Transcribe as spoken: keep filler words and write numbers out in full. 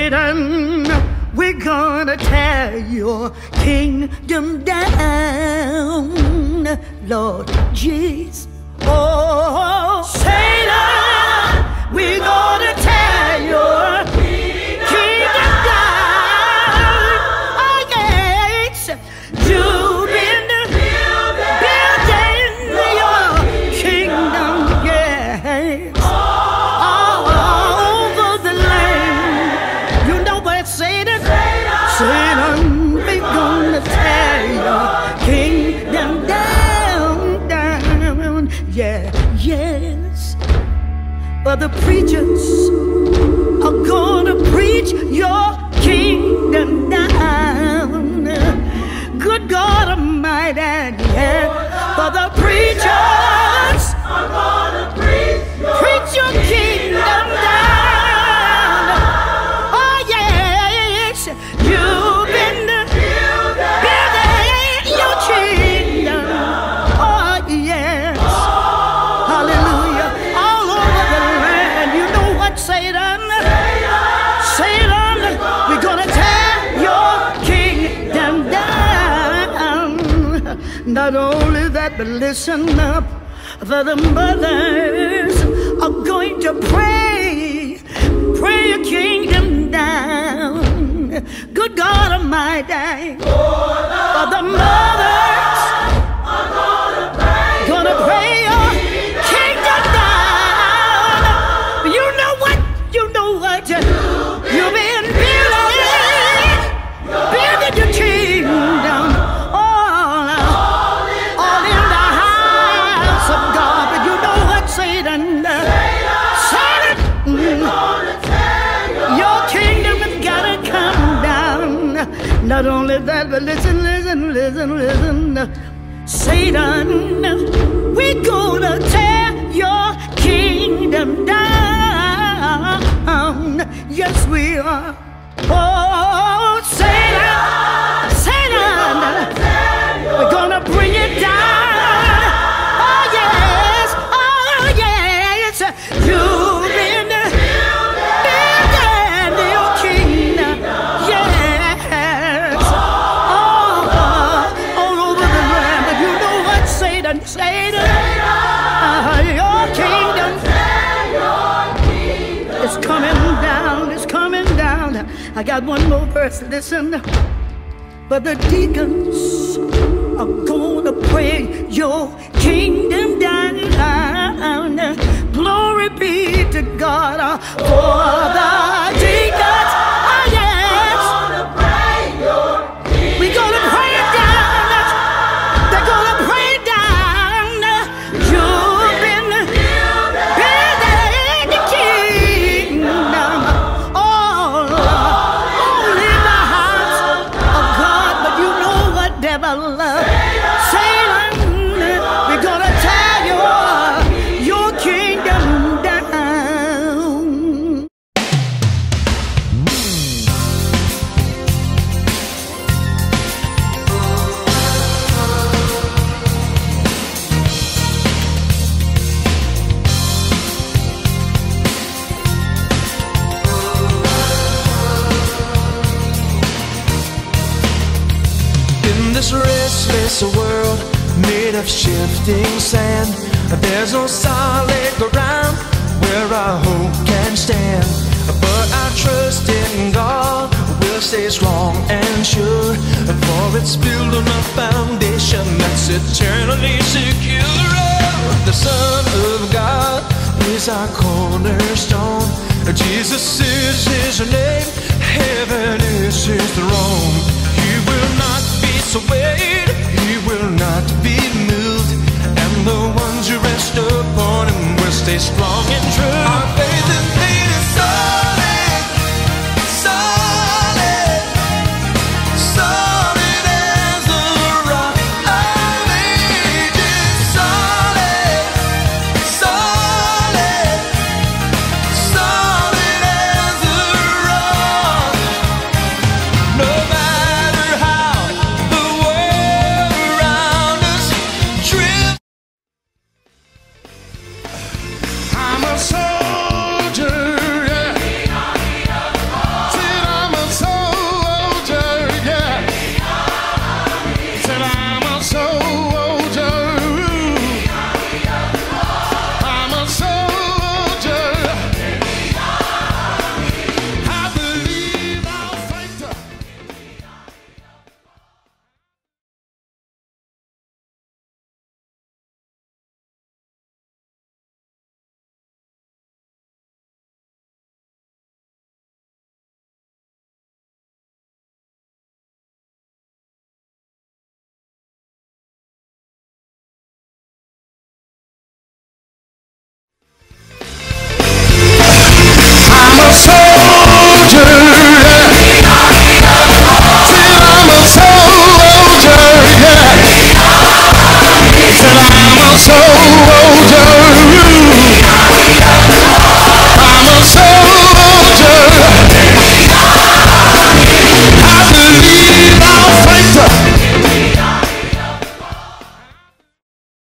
Satan, we're gonna tear your kingdom down, Lord Jesus. Oh, Satan, we're gonna tear your kingdom down. Oh, yes, you've been building your kingdom, yes, all over the land. You know what, Satan? Satan, we're gonna tear your kingdom down, down, yeah, yes. But the preachers are gonna preach your kingdom down. Good God Almighty, yeah. But the preachers are gonna preach your, preach your kingdom down. Oh yes, you've been building your kingdom. Oh yes, hallelujah, all over the land. You know what, Satan? Satan, we're gonna tear your kingdom down. Not only that, but listen up, for the mothers are going to pray, pray your kingdom down. Good God Almighty, for the mothers are gonna pray, gonna pray your kingdom down. You know what? You know what? You've been building, building your kingdom all, all in the house of God. But you know what, Satan? Satan, your kingdom has gotta come down. Not only that, but listen, listen, listen, listen. Satan, we're gonna tear your kingdom down. Yes, we are. Oh, Satan, Satan, we're gonna bring it down. Oh, yes, oh, yes. You've been building your kingdom. Yes, all, all over the land. But you know what, Satan, Satan, uh, your kingdom is coming down, it's coming down. I got one more verse, listen. But the deacons are gonna pray your kingdom down. Glory be to God uh, for the deacons. Oh, yes. We're gonna pray it down. They're gonna pray it down. You've been building the kingdom all, all in the house of God. But you know what, devil? Satan, we're gonna tear your, your kingdom down. In this restless world made of shifting sand, there's no solid ground where our hope can stand. But our trust in God will stay strong and sure, for it's built on a foundation that's eternally secure. The Son of God is our cornerstone. Jesus is His name, heaven is His throne. He will not be swayed, He will not be moved, and the ones who rest upon Him will stay strong